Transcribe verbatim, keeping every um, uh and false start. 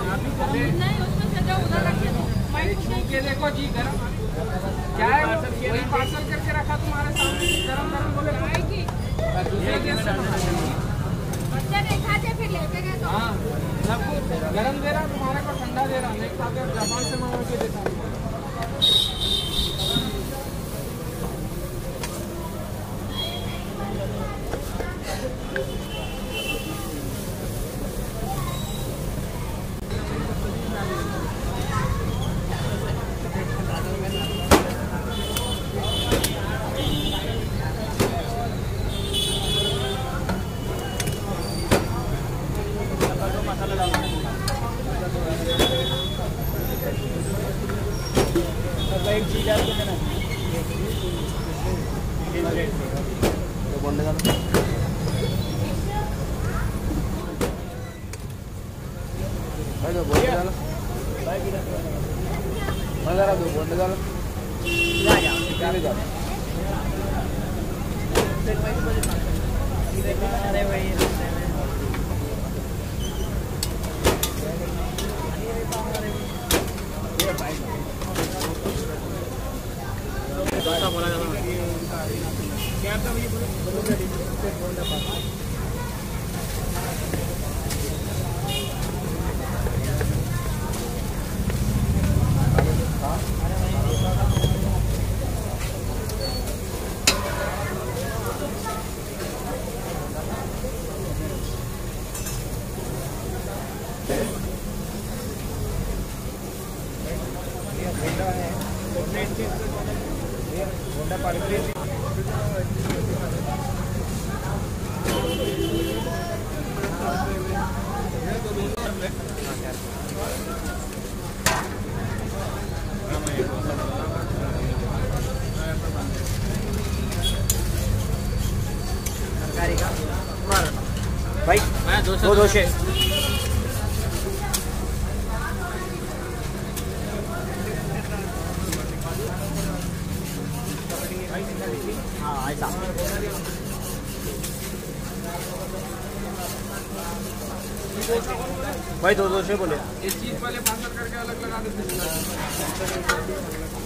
के देखो जी गरम क्या है, वही पार्सल करके रखा तुम्हारे सामने, गरम गरम बोले आएगी दूसरे गैस से बच्चा नहीं खाते फिर लेते गए तो हाँ सबको गरम दे रहा, तुम्हारे को ठंडा दे रहा, नहीं खाते जापान से मंगवा के देता हूँ। एक चीज आपको देना तो बंद कर भाई तो बंद कर भाई की बंद कर दो बंद कर जा जा निकाल जा अरे भाई ये भाई बोला जाता है क्या था मुझे बोलो होंडा पार्क सरकारी का भाई दो दो छः हाँ ऐसा भाई दो दो से बोले इस चीज पहले पार्सल करके अलग लगा देते